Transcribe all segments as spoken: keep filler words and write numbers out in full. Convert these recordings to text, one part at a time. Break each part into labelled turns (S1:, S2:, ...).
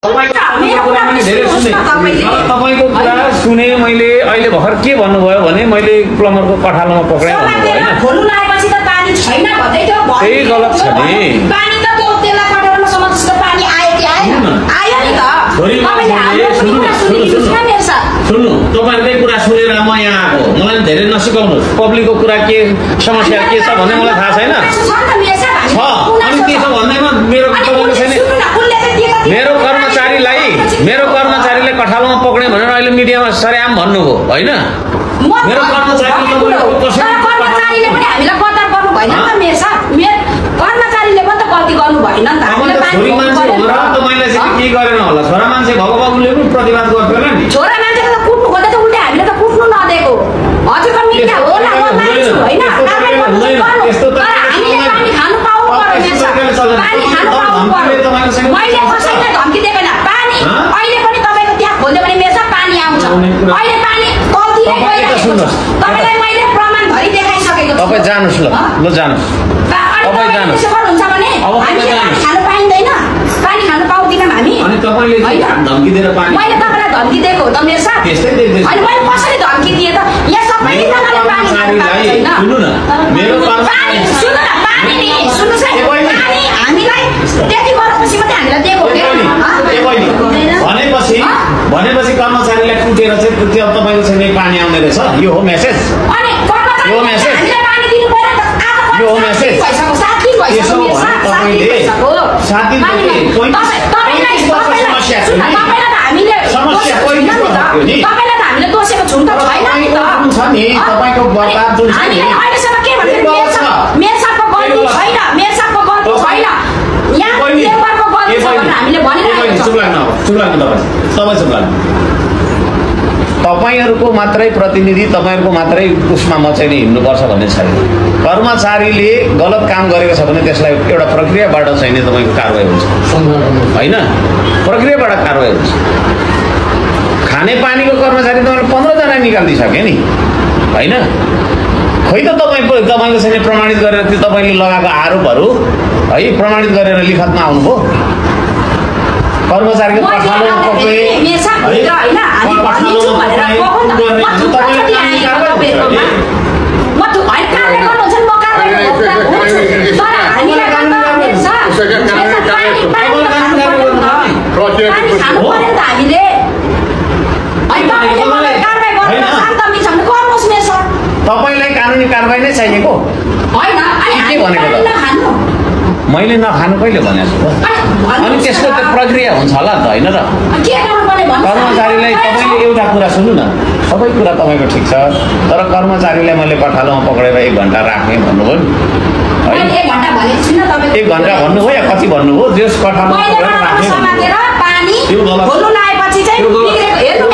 S1: तपाईको कुरा सुने मैले अहिले भर्खर के भन्नुभयो भने मैले प्लम्बरको कठालोमा पक्रेँ भन्नुभयो हैन
S2: खोल्नु लागेपछि त पानी छैन भन्दै थियो
S1: त्यही गलत छ नि
S2: पानी त त्यो तेला कठालोमा समाजको पानी आयो कि आएन आयो नि त
S1: सुन्नु तपाईहरुकै कुरा सुनेर म यहाँ आएको मलाई धेरै नसिकाउनुस् पब्लिकको कुरा के समस्या के छ भन्ने मलाई थाहा छैन छ अनि त्यसो भन्दैमा मेरो तपाईँले छैन मेरो कर्मचारीलाई मेरो कर्मचारीले कठालोमा पक्ने भनेर अहिले मिडियामा सरेआम भन्नुभयो हैन मेरो कर्मचारीले
S2: कर्मचारीले पनि हामीलाई गद्दार गर्नु भएन नि त मेरो साथ मेरो कर्मचारीले पनि त गल्ती गर्नु भएन नि त हामीले
S1: छोरी मान्छे हो र तपाईले चाहिँ के गरेन होला छोरा मान्छे भएको बाबुले पनि प्रतिवाद गर्दैन नि
S2: छोरा मान्छेले त कुट्नु खोज्दै त उल्टे हामीले त कुट्नु नदिएको हजुर त मिडिया हो न म मान्छु हैन
S1: त्यस्तो त
S2: हामीले पानी खानु पाउनु पर्यो मेरो साथ पानी खानु पाउनु पर्यो मैले कसैलाई धम्की दिएन पानी अहिले पनि तपाईको त्यहाँ खोल्यो भने मेरो साथ पानी आउँछ अहिले पानी कल्तीले गइरहेको छ तपाईलाई मैले प्रमाण भरि देखाइसकेको छु
S1: तपाई जानुस् ल ल जानुस् तपाई जानुस्
S2: त्यसो गर्नुहुन्छ भने हामीले पानी खानु पाइँदैन पानी खानु पाउँदिनौँ हामी
S1: अनि तपाईले धम्की दिएर पानी
S2: मैले तपाईलाई धम्की दिएको हो त मेरो साथ
S1: त्यस्तै देख्दै
S2: अनि मैले कसरी धम्की दिए त यहाँ सबैले जनाले पानी खानु पाउँदैन
S1: सुन्नु न मेरो
S2: पानी सुन्नु न पानी नि सुन्नुस् है पानी हामीलाई त्यति गरेपछि मात्रै हामीलाई दिएको हो
S1: भनेपछि भनेपछि कर्मचारीलाई कुटेर चाहिँ त्यो तपाईको चाहिँ पानी आउने रहेछ यो हो मेसेज
S2: अनि कर्मचारीले हामीलाई पानी दिनु पर्यो त आज
S1: यो हो मेसेज
S2: सात दिन भइसक्यो मेरो साथ
S1: तपाईले सात दिन
S2: तपाईलाई समस्या छ तपाईलाई त हामीले
S1: समस्या कोही नि
S2: तपाईलाई त हामीले दोषेको छौं त छैन नि त
S1: छ नि तपाईको बर्बाद जुन छ नि
S2: अहिलेसम्म के भन्छ मेरो साथको गल्ती छैन मेरो साथको गल्ती छैन यहाँ लेबरको गल्ती छ भनेर हामीले भनिरहेको छ
S1: चुप लाग्नु चुप लाग्नु तपाईँ तपाईँ चुप लाग्नु तपाईहरुको मात्रै प्रतिनिधि तपाईहरुको मात्रै उसमा म चाहिँ हिँड्नुपर्छ भन्ने छैन कर्मचारीले गलत काम गरेको छ भने त्यसलाई एउटा प्रक्रियाबाट चाहिँ नि तपाईको कारबाही हुन्छ हैन प्रक्रियाबाट कारबाही हुन्छ खाने पानीको कर्मचारी तपाईले पन्ध्र जना निकाल्दिसके नि हैन खै त तपाईको तपाईको चाहिँ प्रमाणित गरेर त्यो तपाईले लगाएको आरोपहरु है प्रमाणित गरेर लिखतमा आउनुभयो कर्मचारीको कठालो पक्रे
S2: मेरो साथ भित्र हैन हामी भनिछु भनेर कहो न म तपाईले कारबाही गर्नु म त हैन कारबाही गर्नुहुन्छ नि म कारबाही गर्छु तर हामीलाई कारबाही छ पानी खानु पर्यो त हामीले हैन तपाईले कारबाही गर्नु शान्त मिल्छ भने गर्नुस् मेरो साथ
S1: तपाईलाई कानुनी कारबाही नै चाहिएको
S2: हैन अनि
S1: के भनेको त
S2: खानु
S1: मैले नखानु कहिले भनेको छु अनि त्यसको त प्रक्रिया हुन्छ होला नि त हैन र
S2: के गर्नुपर्ने भन्नु
S1: कर्मचारीलाई तपाईले एउटा कुरा सुन्नु न सबै कुरा तपाईको ठिक छ तर कर्मचारीलाई मैले कठालोमा पक्रेर एक घण्टा राख्ने भन्नुभयो नि
S2: मैले एक घण्टा भनेको छैन तपाईको
S1: एक घण्टा भन्नुभयो या कति भन्नुभयो जस कठालोमा पक्रेर राख्ने
S2: समातेर पानी खोल्नु लाएपछि चाहिँ बिग्रेको हेर्नु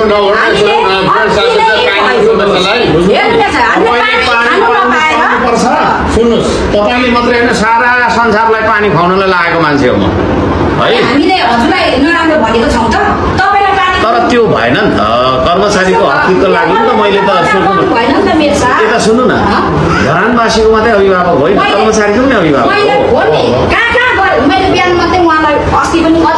S1: पर्छ सुन्नुस् तपाईले मात्रै हैन सारा संसारलाई पानी खुवाउनलाई लागेको मान्छे हो म है
S2: हामीले हजुरलाई नराम्रो भनेको छौं त तपाईलाई पानी
S1: तर त्यो भएन नि त कर्मचारीको हकको लागि नि त मैले त सोच्नु
S2: भएन नि त मेरो साथ
S1: यता सुन्नु न घरानवासीको मात्रै अभिभावक होइन कर्मचारीको पनि अभिभावक
S2: मैले हो नि कहाँ कहाँ गरे मैले बिहान मात्रै उहाँलाई अस्ति पनि कति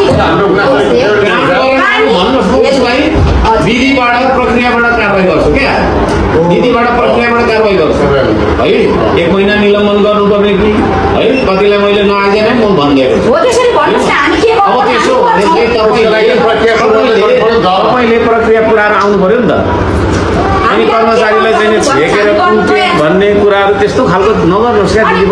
S1: विधिबाट प्रक्रियाबाट कारबाही गर्छु क्या विधिबाट प्रक्रियाबाट कारबाही गर्छु है एक महिना निलम्बन गर्नुपर्ने कि है कतिलाई मैले नआइदिएन म भनिदिएको छु
S2: हो त्यसरी भन्नुस् न हामी के
S1: अब त्यसो भने तपाईँले प्रक्रिया पुऱ्याएर आउनु पर्यो नि त अनि कर्मचारीलाई चाहिँ छेकेर कुटे भन्ने कुराहरू त्यस्तो खालको नगर्नुहोस् क्या दिदी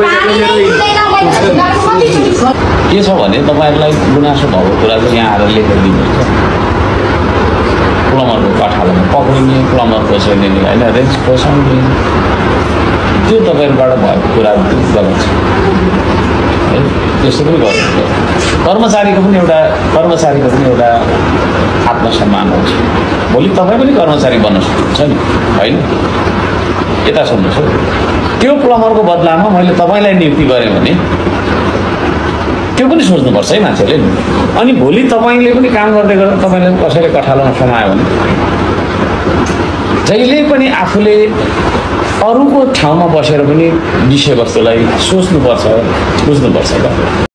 S1: के छ भने तपाईँहरूलाई गुनासो भएको कुरा चाहिँ यहाँ आएर लेखेर दिनुहुन्छ प्लम्बरको कठालोमा पक्रिने प्लम्बरको चाहिँ होइन रेन्ज खोसाउने त्यो तपाईँहरूबाट भएको कुराहरू त्यो गलत छ है त्यस्तो पनि गर्नु कर्मचारीको पनि एउटा कर्मचारीको पनि एउटा आत्मसम्मान हुन्छ भोलि तपाईँ पनि कर्मचारी बन्न सक्नुहुन्छ नि होइन यता सुन्नुहोस् त्यो प्लम्बरको बदलामा मैले तपाईँलाई नियुक्ति गरेँ भने त्यो पनि सोच्नुपर्छ है मान्छेले नि अनि भोलि तपाईँले पनि काम गर्दै गर्दा तपाईँले कसैले कठालोमा समायो भने जहिले पनि आफूले अरूको ठाउँमा बसेर पनि विषयवस्तुलाई सोच्नुपर्छ बुझ्नुपर्छ